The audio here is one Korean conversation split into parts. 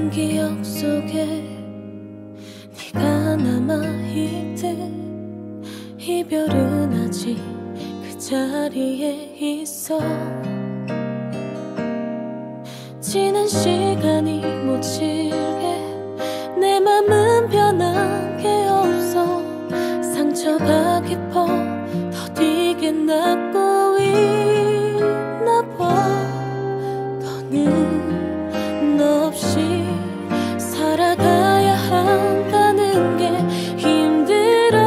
기억 속에 네가 남아있듯 이별은 아직 그 자리에 있어. 지난 시간이 모질게 내 맘은 변한 게 없어. 상처가 깊어 더디게 남고 있나 봐. 더는 너 없이 살아가야 한다는 게 힘들어.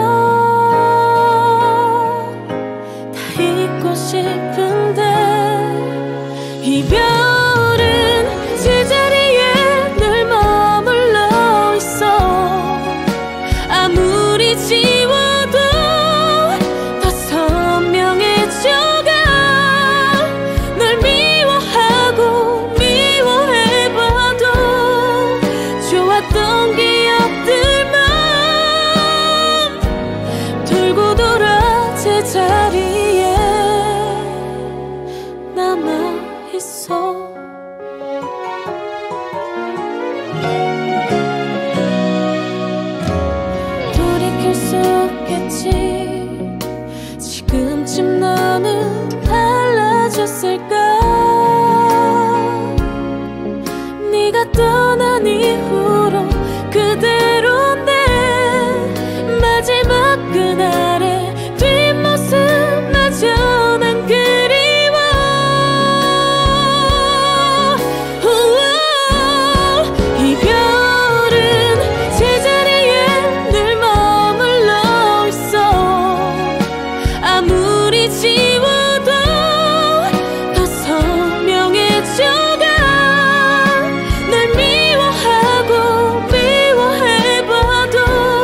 다 잊고 싶은데 이별은 제자리에 늘 머물러 있어. 아무리 지워도 더 선명해져가. 널 미워하고 미워해봐도 좋았던 기억들만 돌고 돌아 제자리에 남아있어. 돌이킬 수 없겠지. 지금쯤 너는 달라졌을까. 네가 떠난 이후로 그대로인데 마지막 그날의 뒷모습마저 난 그리워. 이별은 제자리에 늘 머물러 있어. 아무리 지워도 더 선명해져가. 널 미워하고 미워해봐도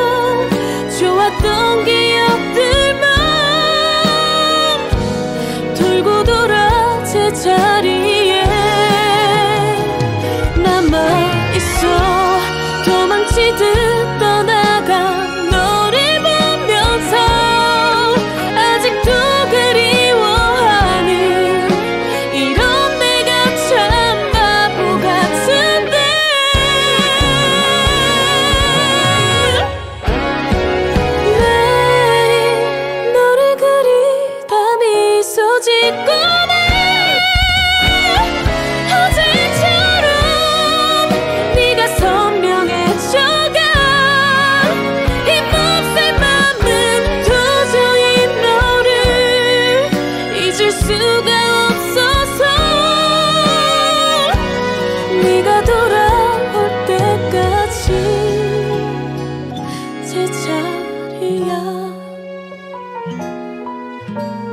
좋았던 기억들만 돌고 돌아 제자리에 남아있어. 도망치듯 떠나간 너를 보면서 아직도 그리워하는 이런 내가 참 바보 같은데. 매일 너를 그리다 미소 짓고 어제처럼 네가 선명해져가. 이 몹쓸 맘은 도저히 너를 잊을 수가 없어서. 네가 돌아올 때까지 제자리야.